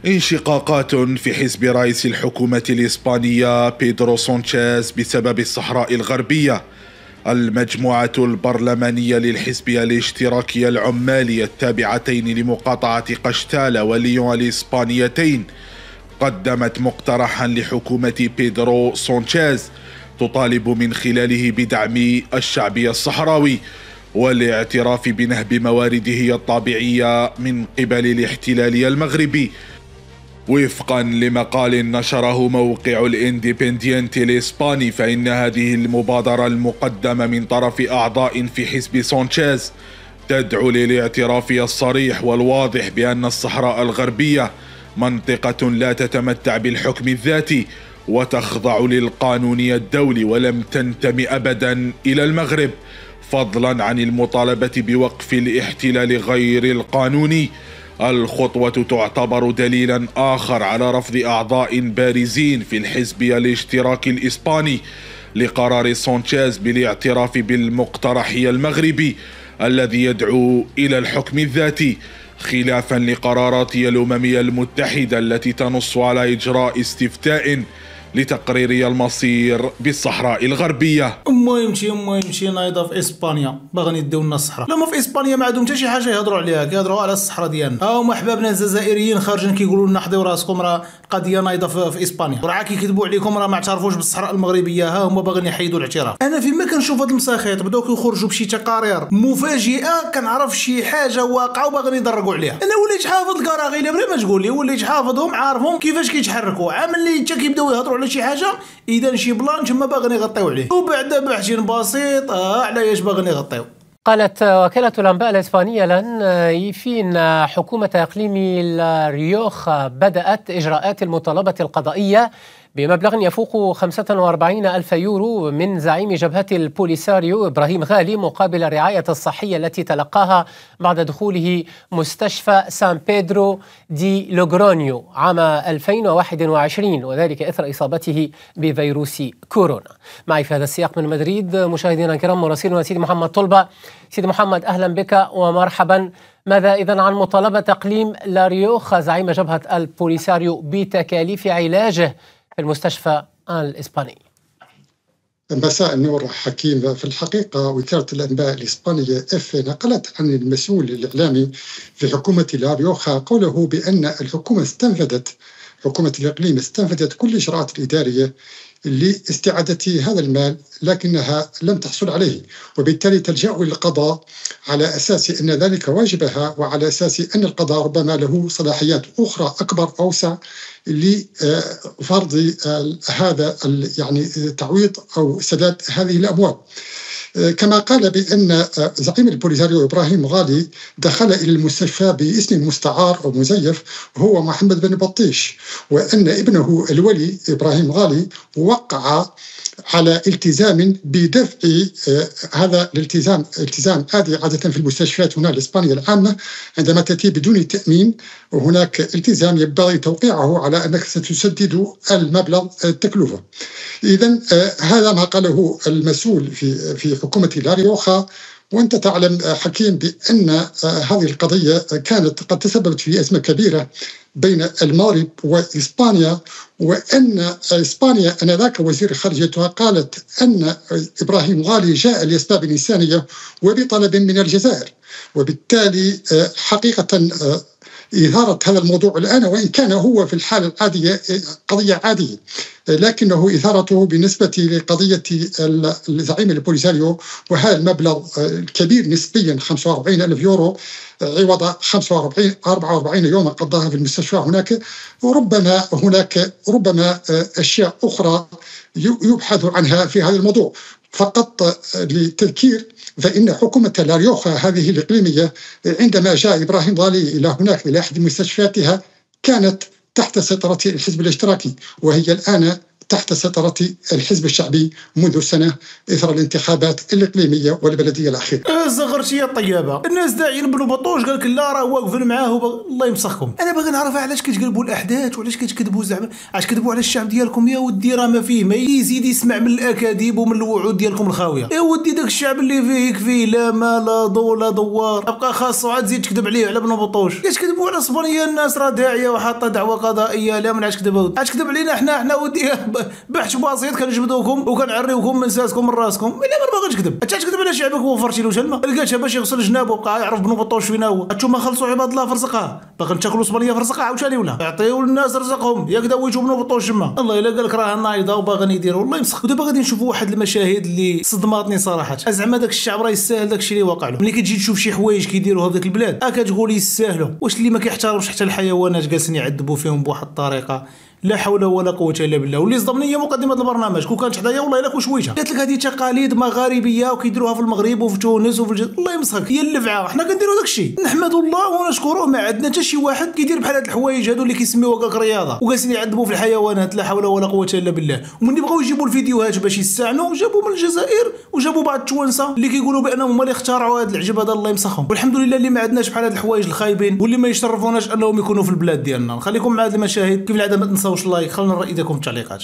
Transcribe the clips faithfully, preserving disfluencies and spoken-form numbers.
انشقاقات في حزب رئيس الحكومة الإسبانية بيدرو سانشيز بسبب الصحراء الغربية. المجموعة البرلمانية للحزب الاشتراكي العمالي التابعتين لمقاطعة قشتالة وليون الإسبانيتين قدمت مقترحا لحكومة بيدرو سانشيز تطالب من خلاله بدعم الشعب الصحراوي والاعتراف بنهب موارده الطبيعية من قبل الاحتلال المغربي. وفقا لمقال نشره موقع الانديبندينتي الإسباني، فإن هذه المبادرة المقدمة من طرف أعضاء في حزب سانشيز تدعو للاعتراف الصريح والواضح بأن الصحراء الغربية منطقة لا تتمتع بالحكم الذاتي وتخضع للقانون الدولي ولم تنتمي أبدا إلى المغرب، فضلا عن المطالبة بوقف الاحتلال غير القانوني. الخطوة تعتبر دليلا آخر على رفض أعضاء بارزين في الحزب الاشتراكي الإسباني لقرار سانشيز بالاعتراف بالمقترح المغربي الذي يدعو إلى الحكم الذاتي، خلافا لقرارات الأمم المتحدة التي تنص على إجراء استفتاء لتقرير المصير بالصحراء الغربية. اما يمشي اما يمشي نايضه في اسبانيا باغيين يديو لنا الصحراء. لما في اسبانيا ما عندهم حتى شي حاجه يهضروا عليها، كيهضروا على الصحراء ديالنا. ها هما احبابنا الجزائريين خارجين كيقولوا لنا حضيو راسكم، راه القضيه نايضه في, في اسبانيا، وراه كيكذبوا عليكم، راه ما اعترفوش بالصحراء المغربيه. ها هما باغيين يحيدوا الاعتراف. انا فيما كنشوف هاد المساخيط بداو كيخرجوا بشي تقارير مفاجئه، كنعرف شي حاجه واقعه وباغيين يدرقوا عليها. انا وليت حافظ الكراغيله بلا ما تقول لي، وليت حافظهم عارفهم كيفاش كيتحركوا، عامل لي حتى كيبداو يهضروا على شي حاجه اذا شي بلان تما باغيين يغطيو عليه، وبعد بحث بسيط اه على ايش باغيين يغطيو. قالت وكالة الأنباء الإسبانية لن يفي أن حكومة إقليم لا ريوخا بدأت إجراءات المطالبة القضائية بمبلغ يفوق خمسة وأربعين ألف يورو من زعيم جبهة البوليساريو إبراهيم غالي مقابل الرعاية الصحية التي تلقاها بعد دخوله مستشفى سان بيدرو دي لوغرونيو عام ألفين وواحد وعشرين، وذلك إثر إصابته بفيروس كورونا. معي في هذا السياق من مدريد مشاهدينا الكرام مراسلنا سيدي محمد طلبة. سيدي محمد أهلا بك ومرحبا. ماذا إذن عن مطالبة إقليم لا ريوخا زعيم جبهة البوليساريو بتكاليف علاجه في المستشفى الإسباني؟ مساء النور حكيم. في الحقيقة وكالة الأنباء الإسبانية إف نقلت عن المسؤول الإعلامي في حكومة لا ريوخا قوله بأن الحكومة استنفذت حكومة الإقليم استنفذت كل الإجراءات الإدارية لاستعادة هذا المال لكنها لم تحصل عليه، وبالتالي تلجأ للقضاء على أساس أن ذلك واجبها، وعلى أساس أن القضاء ربما له صلاحيات أخرى أكبر أوسع لفرض هذا يعني تعويض أو سداد هذه الأموال. كما قال بأن زعيم البوليساريو إبراهيم غالي دخل إلى المستشفى باسم مستعار أو مزيف هو محمد بن بطيش، وأن ابنه الولي إبراهيم غالي وقع على التزام بدفع هذا الالتزام التزام هذه عادة في المستشفيات هنا الإسبانية العامة عندما تأتي بدون تأمين وهناك التزام ينبغي توقيعه على أنك ستسدد المبلغ التكلفة. إذن هذا ما قاله المسؤول في في حكومة لا ريوخا. وأنت تعلم حكيم بأن هذه القضية كانت قد تسببت في أزمة كبيرة بين المغرب وإسبانيا، وأن إسبانيا أنذاك وزير خارجيتها قالت أن إبراهيم غالي جاء لأسباب إنسانية وبطلب من الجزائر، وبالتالي حقيقة إثارة هذا الموضوع الآن وإن كان هو في الحالة العادية قضية عادية، لكنه إثارته بالنسبة لقضية الزعيم البوليساريو وهذا المبلغ الكبير نسبيا خمسة وأربعين ألف يورو عوض خمسة وأربعين أربعة وأربعين يوما قضاها في المستشفى هناك، وربما هناك ربما أشياء أخرى يبحث عنها في هذا الموضوع. فقط للتذكير فإن حكومة لا ريوخا هذه الإقليمية عندما جاء إبراهيم غالي إلى هناك إلى أحد مستشفياتها كانت تحت سيطرة الحزب الاشتراكي، وهي الآن تحت سيطرة الحزب الشعبي منذ سنة إثر الانتخابات الإقليمية والبلدية الأخيرة. زغرتي يا طيابة، الناس داعيين بنو بطوش قال لك لا راه واقفين معاه وب... الله يمسخكم. أنا باغي نعرف علاش كتقلبوا الأحداث وعلاش كتكذبوا زعما، علاش كتكذبوا على الشعب ديالكم يا ودي، راه ما فيه ما يزيد يسمع من الأكاذيب ومن الوعود ديالكم الخاوية. يا ودي داك الشعب اللي فيه يكفيه لا ما لا ضو لا دوار، أبقى خاصو عاد تزيد تكذب عليه على بنو بطوش. علاش كتكذبوا على اسبانيا؟ الناس راه داعية وحاطة دعوة قضائية، لا من علاش كذبوا؟ علاش كذب علينا حنا حنا ودي بحث بسيط كنجبدوكم وكنعريوكم من ساسكم من راسكم، الا ما باغيش تكذب، انت تكذب على شعبك ووفرتي له الماء، لقاتها باش يغسل جنابه وبقى يعرف بنو بطوش فينا هو، انتوما خلصوا عباد الله في رزقها، باغي تاكلوا اسبانيا في رزقها عاوتاني ولا يعطيو الناس رزقهم، ياك داويتو بنو بطوش تما، الله الا قال لك راه نايضه وباغيين يديروا، والله يمسخ. ودابا غادي نشوفوا واحد المشاهد اللي صدماتني صراحه، زعما داك الشعب راه يستاهل داك الشيء اللي واقع له، ملي كتجي تشوف شي حوايج كيديروها في ديك البلاد ها كتقول يستاهلوا، واش اللي ما كيحترمش حتى الحيوانات جالسين يعذبوا فيهم بواحد الطريقه لا حول ولا قوه الا بالله. واللي صدمني هي مقدمه البرنامج، كون كانت حدايا والله الا كون شويشه قالت لك هذه تقاليد مغاربيه وكيديروها في المغرب وفي تونس وفي الجزائر، الله يمسخك هي اللفعه، حنا كنديروا داك الشيء نحمدوا الله ونشكروه، ما عندنا حتى شي واحد كيدير بحال هاد الحوايج هادو اللي كيسميوها كاك رياضه وجالسين يعذبوا في الحيوانات، لا حول ولا قوه الا بالله. ومني بغاو يجيبوا الفيديوهات باش يستعنوا جابوا من الجزائر وجابوا بعض التوانسه اللي كيقولوا بانهم هما اللي اخترعوا هاد العجب هذا، الله يمسخهم. والحمد لله اللي ما عندناش بحال هاد الحوايج الخايبين واللي ما يشرفوناش انهم يكونوا في البلاد ديالنا. نخليكم مع هاد المشاهد، كيف العاده ما تنساوش اللايك، خلينا نرى ايديكم في التعليقات.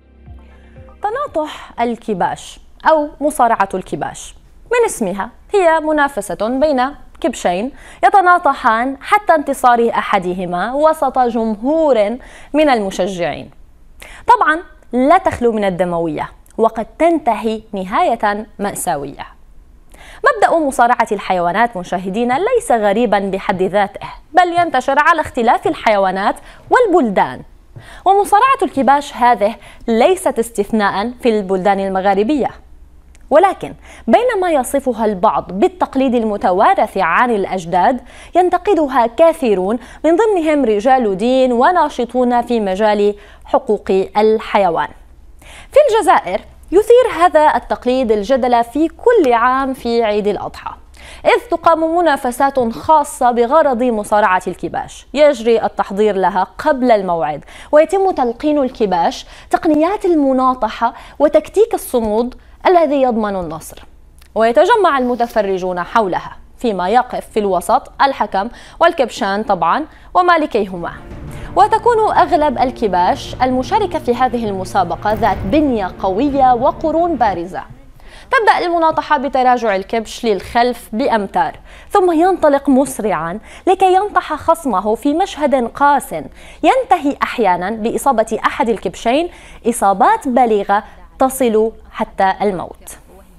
تناطح الكباش أو مصارعة الكباش من اسمها هي منافسة بين كبشين يتناطحان حتى انتصار أحدهما وسط جمهور من المشجعين. طبعا لا تخلو من الدموية وقد تنتهي نهاية مأساوية. مبدأ مصارعة الحيوانات مشاهدينا ليس غريبا بحد ذاته، بل ينتشر على اختلاف الحيوانات والبلدان، ومصارعة الكباش هذه ليست استثناء في البلدان المغاربية. ولكن بينما يصفها البعض بالتقليد المتوارث عن الأجداد، ينتقدها كثيرون من ضمنهم رجال دين وناشطون في مجال حقوق الحيوان. في الجزائر يثير هذا التقليد الجدل في كل عام في عيد الأضحى، إذ تقام منافسات خاصة بغرض مصارعة الكباش، يجري التحضير لها قبل الموعد، ويتم تلقين الكباش تقنيات المناطحة وتكتيك الصمود الذي يضمن النصر، ويتجمع المتفرجون حولها، فيما يقف في الوسط الحكم والكبشان طبعا ومالكيهما. وتكون أغلب الكباش المشاركة في هذه المسابقة ذات بنية قوية وقرون بارزة. تبدأ المناطحة بتراجع الكبش للخلف بأمتار، ثم ينطلق مسرعا لكي ينطح خصمه في مشهد قاس ينتهي أحيانا بإصابة أحد الكبشين إصابات بالغة تصل حتى الموت.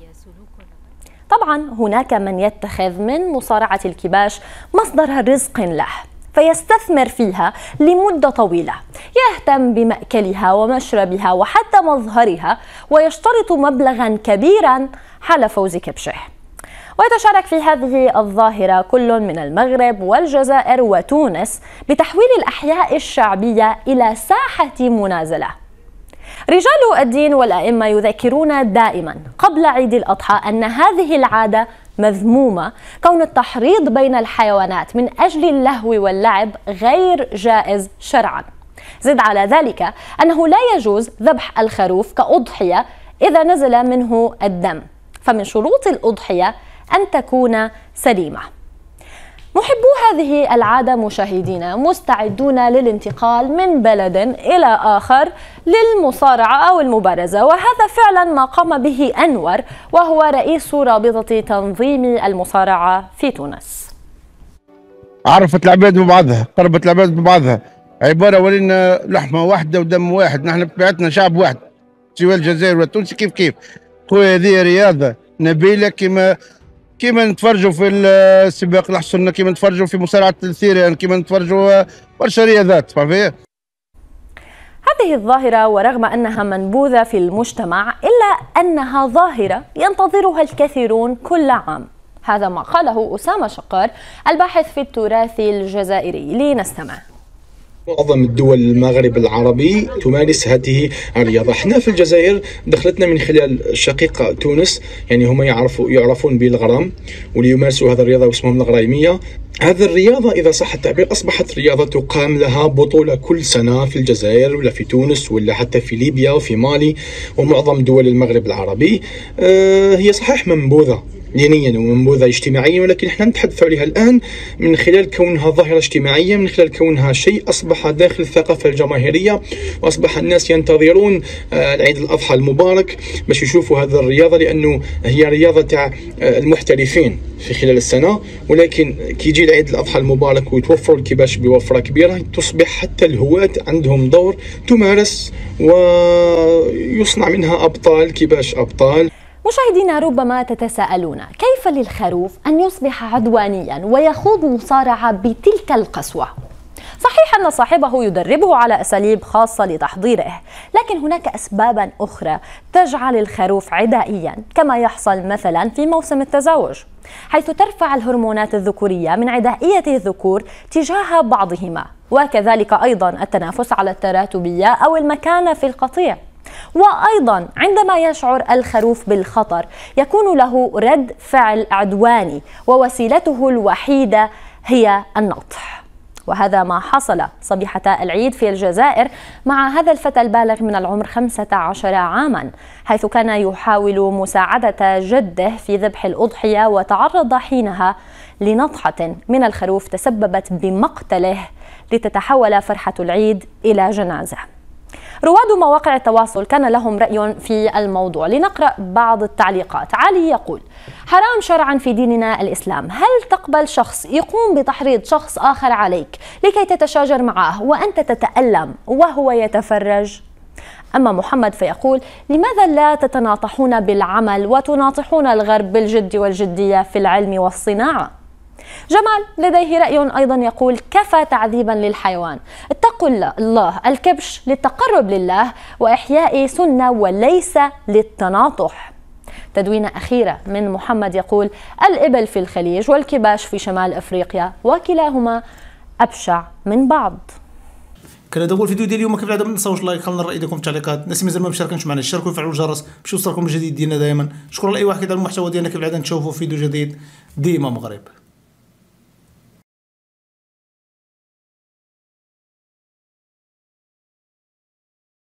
طبعا هناك من يتخذ من مصارعة الكباش مصدر رزق له، فيستثمر فيها لمدة طويلة، يهتم بمأكلها ومشربها وحتى مظهرها، ويشترط مبلغا كبيرا حال فوز كبشه. ويتشارك في هذه الظاهرة كل من المغرب والجزائر وتونس بتحويل الأحياء الشعبية إلى ساحة منازلة. رجال الدين والأئمة يذكرون دائما قبل عيد الأضحى أن هذه العادة مذمومة، كون التحريض بين الحيوانات من أجل اللهو واللعب غير جائز شرعا. زد على ذلك أنه لا يجوز ذبح الخروف كأضحية إذا نزل منه الدم، فمن شروط الأضحية أن تكون سليمة. محبو هذه العادة مشاهدينا مستعدون للانتقال من بلد إلى آخر للمصارعة أو المبارزة، وهذا فعلا ما قام به أنور وهو رئيس رابطة تنظيم المصارعة في تونس. عرفت العباد ببعضها، قربت العباد ببعضها، عبارة ولينا لحمة واحدة ودم واحد، نحن بطبيعتنا شعب واحد سواء الجزائر والتونسي كيف كيف. خويا هذه رياضة نبيلة كما كيما نتفرجوا في السباق الحصن، كيما نتفرجوا في مصارعة الثيران، كيما نتفرجوا برشا رياضات. فهمت؟ هذه الظاهرة ورغم أنها منبوذة في المجتمع إلا أنها ظاهرة ينتظرها الكثيرون كل عام. هذا ما قاله أسامة شقار الباحث في التراث الجزائري، لنستمع. معظم الدول المغرب العربي تمارس هذه الرياضة. احنا في الجزائر دخلتنا من خلال شقيقة تونس، يعني هم يعرفوا يعرفون بالغرام وليمارسوا هذه الرياضة واسمهم الغرايمية. هذه الرياضة إذا صح التعبير أصبحت رياضة تقام لها بطولة كل سنة في الجزائر ولا في تونس ولا حتى في ليبيا وفي مالي ومعظم دول المغرب العربي. أه هي صحيح منبوذة دينيا ومنبوذة اجتماعيا، ولكن احنا نتحدث عليها الآن من خلال كونها ظاهرة اجتماعية، من خلال كونها شيء أصبح داخل الثقافة الجماهيرية، وأصبح الناس ينتظرون العيد الأضحى المبارك باش يشوفوا هذه الرياضة، لأنه هي رياضة تاع المحترفين في خلال السنة، ولكن كي يجي العيد الأضحى المبارك ويتوفروا الكباش بوفرة كبيرة تصبح حتى الهواة عندهم دور تمارس ويصنع منها أبطال كباش أبطال. مشاهدينا، ربما تتساءلون كيف للخروف أن يصبح عدوانيا ويخوض مصارعة بتلك القسوة؟ صحيح أن صاحبه يدربه على أساليب خاصة لتحضيره، لكن هناك أسبابا أخرى تجعل الخروف عدائيا، كما يحصل مثلا في موسم التزاوج، حيث ترفع الهرمونات الذكورية من عدائية الذكور تجاه بعضهما، وكذلك أيضا التنافس على التراتبية أو المكانة في القطيع. وأيضا عندما يشعر الخروف بالخطر يكون له رد فعل عدواني، ووسيلته الوحيدة هي النطح. وهذا ما حصل صبيحة العيد في الجزائر مع هذا الفتى البالغ من العمر خمسة عشر عاما، حيث كان يحاول مساعدة جده في ذبح الأضحية، وتعرض حينها لنطحة من الخروف تسببت بمقتله، لتتحول فرحة العيد إلى جنازة. رواد مواقع التواصل كان لهم رأي في الموضوع، لنقرأ بعض التعليقات. علي يقول: حرام شرعا في ديننا الإسلام، هل تقبل شخص يقوم بتحريض شخص آخر عليك لكي تتشاجر معه وأنت تتألم وهو يتفرج؟ أما محمد فيقول: لماذا لا تتناطحون بالعمل وتناطحون الغرب بالجد والجدية في العلم والصناعة؟ جمال لديه رأي أيضا يقول: كفى تعذيبا للحيوان، اتقوا الله، الكبش للتقرب لله وإحياء سنة وليس للتناطح. تدوينة أخيرة من محمد يقول: الإبل في الخليج والكباش في شمال أفريقيا وكلاهما أبشع من بعض. كان هذا هو الفيديو ديال اليوم. كيف العاده ما تنساوش لايك، خلينا الراي ديالكم في التعليقات. الناس مازال ما مشاركينش معنا اشتركوا وفعلوا الجرس باش يوصلكم الجديد ديالنا دائما. شكرا لاي واحد كيدعم المحتوى ديالنا. كيف العاده نشوفوا فيديو جديد ديما مغرب.